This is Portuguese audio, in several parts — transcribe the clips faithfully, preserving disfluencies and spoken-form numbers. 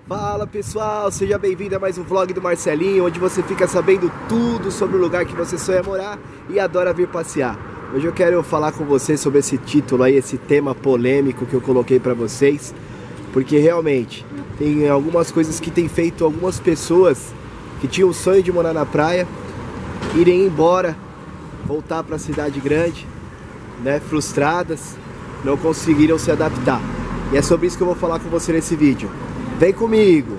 Fala pessoal, seja bem-vindo a mais um vlog do Marcelinho, onde você fica sabendo tudo sobre o lugar que você sonha morar e adora vir passear. Hoje eu quero falar com vocês sobre esse título aí, esse tema polêmico que eu coloquei pra vocês, porque realmente tem algumas coisas que tem feito algumas pessoas que tinham o sonho de morar na praia irem embora, voltar pra cidade grande, né, frustradas, não conseguiram se adaptar. E é sobre isso que eu vou falar com você nesse vídeo. Vem comigo!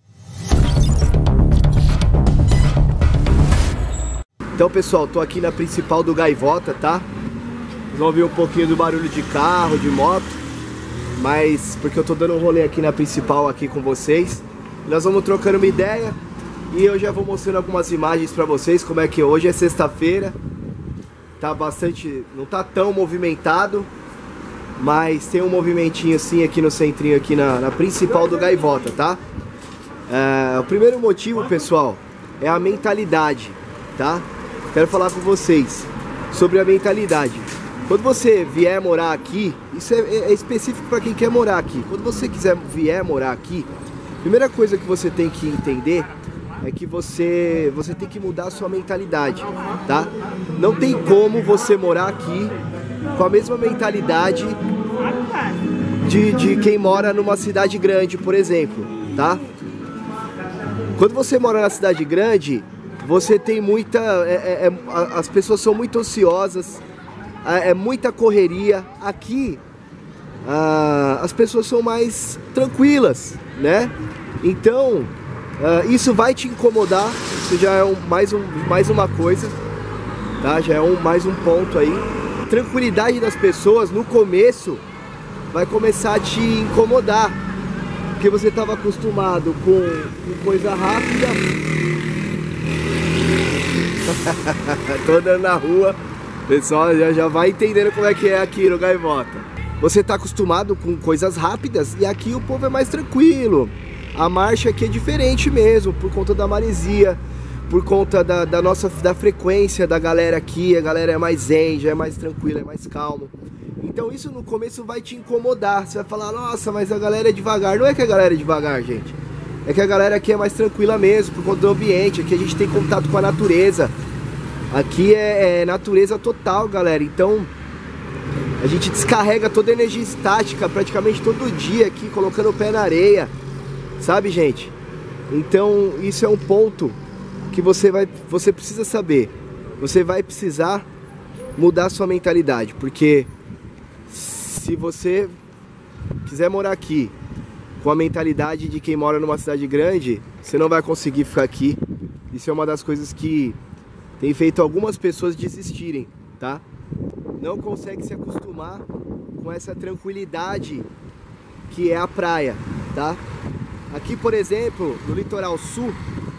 Então pessoal, tô aqui na principal do Gaivota, tá? Vocês vão ouvir um pouquinho do barulho de carro, de moto, mas porque eu tô dando um rolê aqui na principal aqui com vocês. Nós vamos trocando uma ideia e eu já vou mostrando algumas imagens pra vocês, como é que hoje é sexta-feira. Tá bastante, não tá tão movimentado, mas tem um movimentinho assim aqui no centrinho, aqui na, na principal do Gaivota, tá? É, o primeiro motivo, pessoal, é a mentalidade, tá? Quero falar com vocês sobre a mentalidade. Quando você vier morar aqui, isso é, é específico para quem quer morar aqui. Quando você quiser vier morar aqui, a primeira coisa que você tem que entender é que você, você tem que mudar a sua mentalidade, tá? Não tem como você morar aqui com a mesma mentalidade de, de quem mora numa cidade grande, por exemplo, tá? Quando você mora na cidade grande, você tem muita... É, é, as pessoas são muito ansiosas, é, é muita correria. Aqui, ah, as pessoas são mais tranquilas, né? Então, ah, isso vai te incomodar, isso já é um, mais, um, mais uma coisa, tá? Já é um, mais um ponto aí. Tranquilidade das pessoas no começo vai começar a te incomodar, porque você estava acostumado com, com coisa rápida. Tô andando na rua, pessoal já, já vai entendendo como é que é aqui no Gaivota. Você está acostumado com coisas rápidas e aqui o povo é mais tranquilo. A marcha aqui é diferente mesmo, por conta da maresia, por conta da, da nossa da frequência da galera aqui. A galera é mais zen, já é mais tranquila, é mais calmo. Então isso no começo vai te incomodar. Você vai falar, nossa, mas a galera é devagar. Não é que a galera é devagar, gente. É que a galera aqui é mais tranquila mesmo, por conta do ambiente. Aqui a gente tem contato com a natureza. Aqui é, é natureza total, galera. Então a gente descarrega toda a energia estática praticamente todo dia aqui, colocando o pé na areia. Sabe, gente? Então isso é um ponto que você vai, você precisa saber. Você vai precisar mudar sua mentalidade, porque se você quiser morar aqui com a mentalidade de quem mora numa cidade grande, você não vai conseguir ficar aqui. Isso é uma das coisas que tem feito algumas pessoas desistirem, tá? Não consegue se acostumar com essa tranquilidade que é a praia, tá? Aqui, por exemplo, no litoral sul,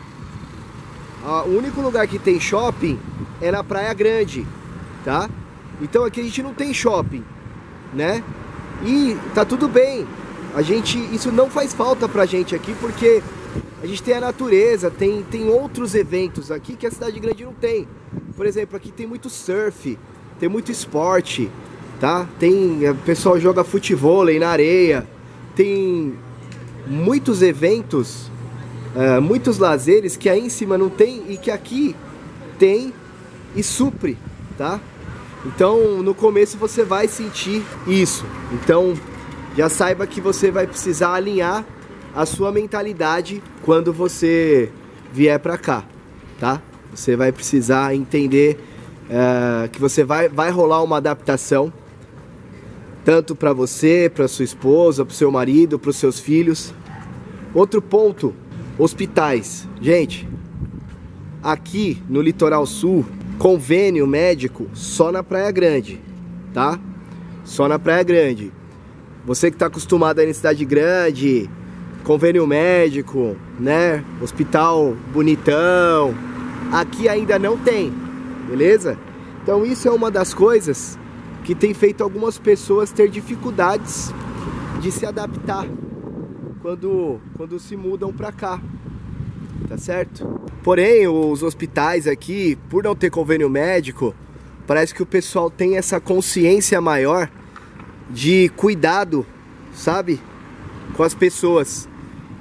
o único lugar que tem shopping é na Praia Grande, tá? Então aqui a gente não tem shopping, né? E tá tudo bem. A gente, isso não faz falta pra gente aqui, porque a gente tem a natureza, tem, tem outros eventos aqui que a cidade grande não tem. Por exemplo, aqui tem muito surf, tem muito esporte, tá? Tem, o pessoal joga futevôlei na areia, tem muitos eventos, uh, muitos lazeres que aí em cima não tem e que aqui tem e supre, tá? Então no começo você vai sentir isso. Então já saiba que você vai precisar alinhar a sua mentalidade quando você vier pra cá, tá? Você vai precisar entender uh, que você vai, vai rolar uma adaptação, tanto para você, para sua esposa, para o seu marido, para os seus filhos. Outro ponto, hospitais. Gente, aqui no litoral sul, convênio médico só na Praia Grande, tá? Só na Praia Grande. Você que está acostumado a ir em cidade grande, convênio médico, né? Hospital bonitão, aqui ainda não tem, beleza? Então isso é uma das coisas que tem feito algumas pessoas ter dificuldades de se adaptar quando, quando se mudam pra cá, tá certo? Porém, os hospitais aqui, por não ter convênio médico, parece que o pessoal tem essa consciência maior de cuidado, sabe? Com as pessoas.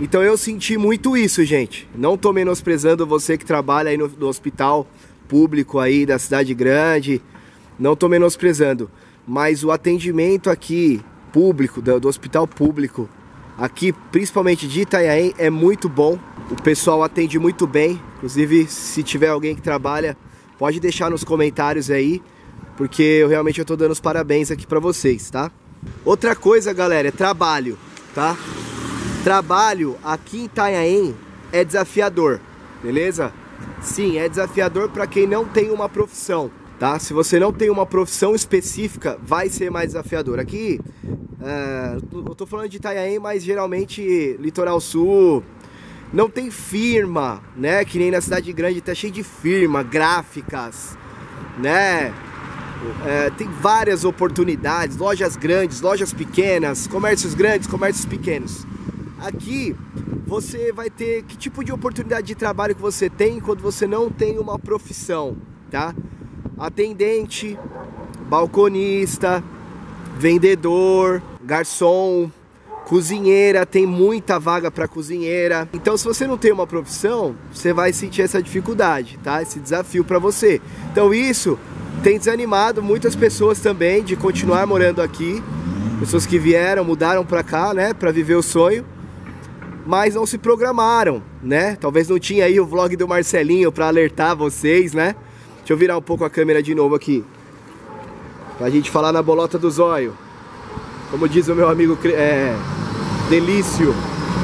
Então eu senti muito isso, gente. Não tô menosprezando você que trabalha aí no, no hospital público aí da cidade grande. Não tô menosprezando. Mas o atendimento aqui, público, do, do hospital público, aqui, principalmente de Itanhaém, é muito bom. O pessoal atende muito bem. Inclusive, se tiver alguém que trabalha, pode deixar nos comentários aí, porque eu realmente eu tô dando os parabéns aqui pra vocês, tá? Outra coisa, galera, é trabalho, tá? Trabalho aqui em Itanhaém é desafiador, beleza? Sim, é desafiador para quem não tem uma profissão, tá? Se você não tem uma profissão específica, vai ser mais desafiador. Aqui, é, eu tô falando de Itanhaém, mas geralmente Litoral Sul não tem firma, né? Que nem na cidade grande, tá cheio de firma, gráficas, né? É, tem várias oportunidades, lojas grandes, lojas pequenas, comércios grandes, comércios pequenos. Aqui você vai ter que tipo de oportunidade de trabalho que você tem quando você não tem uma profissão, tá? Atendente, balconista, vendedor, garçom, cozinheira, tem muita vaga para cozinheira. Então se você não tem uma profissão, você vai sentir essa dificuldade, tá? Esse desafio para você. Então isso tem desanimado muitas pessoas também de continuar morando aqui. Pessoas que vieram, mudaram para cá, né, para viver o sonho, mas não se programaram, né? Talvez não tinha aí o vlog do Marcelinho para alertar vocês, né? Deixa eu virar um pouco a câmera de novo aqui, pra gente falar na bolota do zóio. Como diz o meu amigo é, Delício.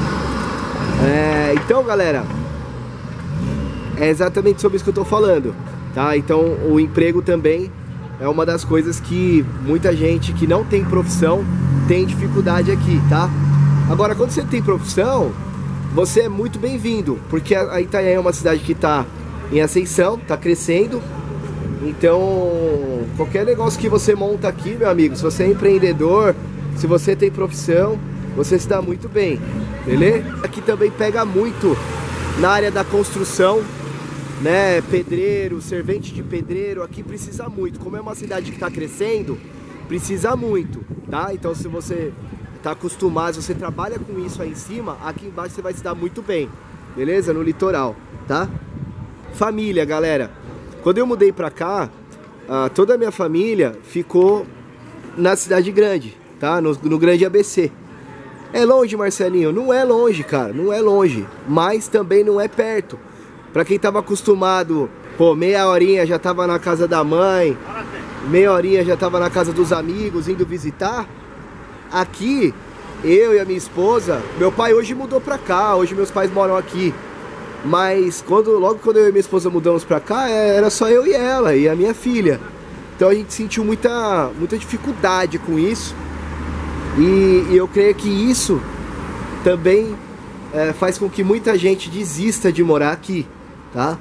É, então, galera, é exatamente sobre isso que eu tô falando, tá? Então, o emprego também é uma das coisas que muita gente que não tem profissão tem dificuldade aqui, tá? Agora, quando você tem profissão, você é muito bem-vindo, porque a Itanhaém é uma cidade que está em ascensão, está crescendo. Então, qualquer negócio que você monta aqui, meu amigo, se você é empreendedor, se você tem profissão, você se dá muito bem, beleza? Aqui também pega muito na área da construção, né? Pedreiro, servente de pedreiro, aqui precisa muito. Como é uma cidade que está crescendo, precisa muito, tá? Então, se você tá acostumado, se você trabalha com isso aí em cima, aqui embaixo você vai se dar muito bem, beleza? No litoral, tá? Família, galera. Quando eu mudei pra cá, ah, toda a minha família ficou na cidade grande, tá? No, no grande A B C. É longe, Marcelinho? Não é longe, cara, não é longe, mas também não é perto. Pra quem tava acostumado, pô, meia horinha já tava na casa da mãe, meia horinha já tava na casa dos amigos, indo visitar. Aqui, eu e a minha esposa, meu pai hoje mudou pra cá, hoje meus pais moram aqui. Mas quando, logo quando eu e minha esposa mudamos pra cá, era só eu e ela, e a minha filha. Então a gente sentiu muita, muita dificuldade com isso. E, e eu creio que isso também é, faz com que muita gente desista de morar aqui, tá?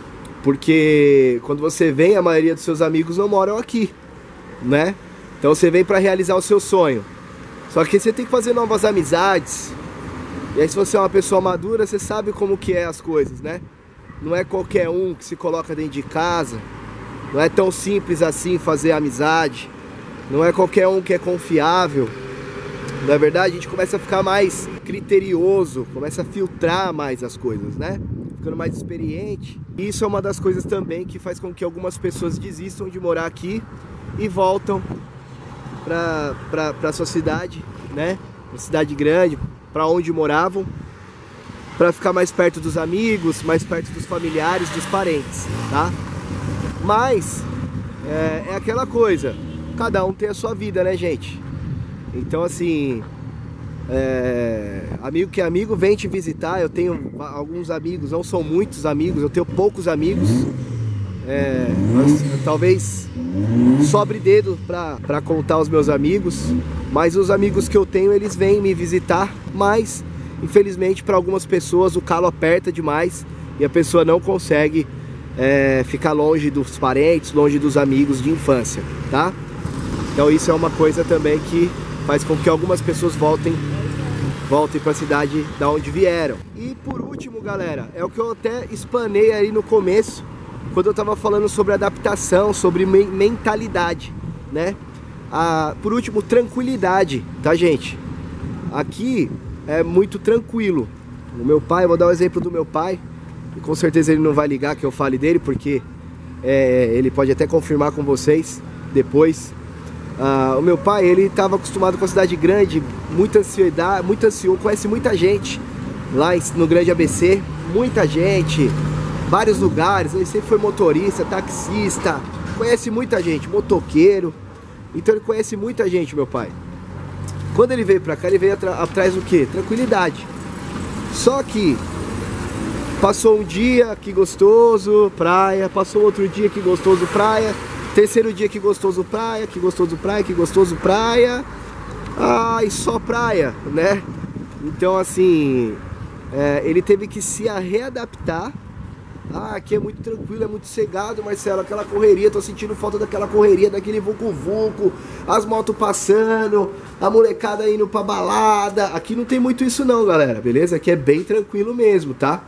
Porque quando você vem, a maioria dos seus amigos não moram aqui, né? Então você vem pra realizar o seu sonho. Só que você tem que fazer novas amizades. E aí se você é uma pessoa madura, você sabe como que é as coisas, né? Não é qualquer um que se coloca dentro de casa. Não é tão simples assim fazer amizade. Não é qualquer um que é confiável. Na verdade, a gente começa a ficar mais criterioso, começa a filtrar mais as coisas, né? Ficando mais experiente. E isso é uma das coisas também que faz com que algumas pessoas desistam de morar aqui e voltam pra, pra, pra sua cidade, né? Uma cidade grande, pra onde moravam, pra ficar mais perto dos amigos, mais perto dos familiares, dos parentes, tá? Mas é, é aquela coisa, cada um tem a sua vida, né, gente? Então, assim, é, amigo que é amigo vem te visitar. Eu tenho alguns amigos, não são muitos amigos, eu tenho poucos amigos. É, mas, talvez sobre dedo pra, pra contar os meus amigos, mas os amigos que eu tenho, eles vêm me visitar, mas infelizmente para algumas pessoas o calo aperta demais e a pessoa não consegue é, ficar longe dos parentes, longe dos amigos de infância, tá? Então isso é uma coisa também que faz com que algumas pessoas voltem voltem para a cidade da onde vieram. E por último, galera, é o que eu até explanei aí no começo, quando eu tava falando sobre adaptação, sobre me mentalidade, né? Ah, por último, tranquilidade, tá, gente? Aqui é muito tranquilo, O meu pai, eu vou dar o exemplo do meu pai, e com certeza ele não vai ligar que eu fale dele, porque é, ele pode até confirmar com vocês depois. Ah, o meu pai, ele estava acostumado com a cidade grande, muita ansiedade, muito ansioso, conhece muita gente lá no Grande A B C, muita gente, vários lugares, ele sempre foi motorista, taxista, conhece muita gente, motoqueiro, então ele conhece muita gente, meu pai. Quando ele veio pra cá, ele veio atrás do quê? Tranquilidade. Só que passou um dia, que gostoso, praia, passou outro dia, que gostoso, praia, terceiro dia, que gostoso, praia, que gostoso, praia, que gostoso, praia, ah, e só praia, né? Então assim, é, ele teve que se readaptar. Ah, aqui é muito tranquilo, é muito cegado, Marcelo, aquela correria, tô sentindo falta daquela correria, daquele vucu-vucu, as motos passando, a molecada indo pra balada. Aqui não tem muito isso não, galera, beleza? Aqui é bem tranquilo mesmo, tá?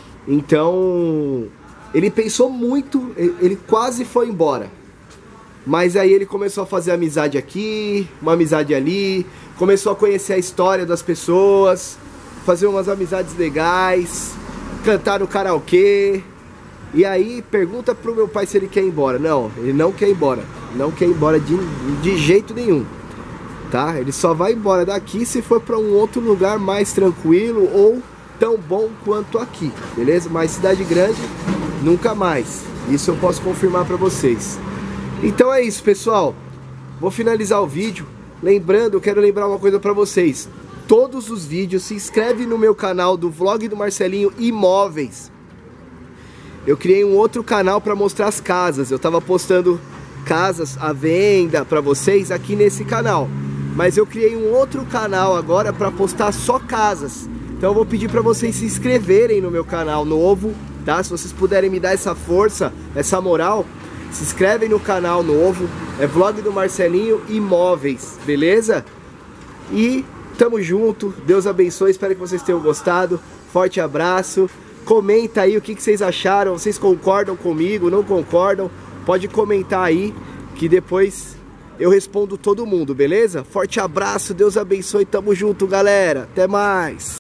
Então, ele pensou muito, ele quase foi embora. Mas aí ele começou a fazer amizade aqui, uma amizade ali, começou a conhecer a história das pessoas, fazer umas amizades legais, cantar no karaokê. E aí pergunta pro meu pai se ele quer ir embora. Não, ele não quer ir embora. Não quer ir embora de, de jeito nenhum, tá? Ele só vai embora daqui se for para um outro lugar mais tranquilo ou tão bom quanto aqui, beleza? Mas cidade grande, nunca mais. Isso eu posso confirmar para vocês. Então é isso, pessoal. Vou finalizar o vídeo. Lembrando, eu quero lembrar uma coisa para vocês. Todos os vídeos, se inscreve no meu canal do Vlog do Marcelinho Imóveis. Eu criei um outro canal para mostrar as casas. Eu tava postando casas à venda para vocês aqui nesse canal. Mas eu criei um outro canal agora para postar só casas. Então eu vou pedir para vocês se inscreverem no meu canal novo, tá? Se vocês puderem me dar essa força, essa moral, se inscrevem no canal novo. É Vlog do Marcelinho Imóveis, beleza? E tamo junto, Deus abençoe, espero que vocês tenham gostado. Forte abraço. Comenta aí o que, que vocês acharam, vocês concordam comigo, não concordam? Pode comentar aí, que depois eu respondo todo mundo, beleza? Forte abraço, Deus abençoe, tamo junto, galera. Até mais!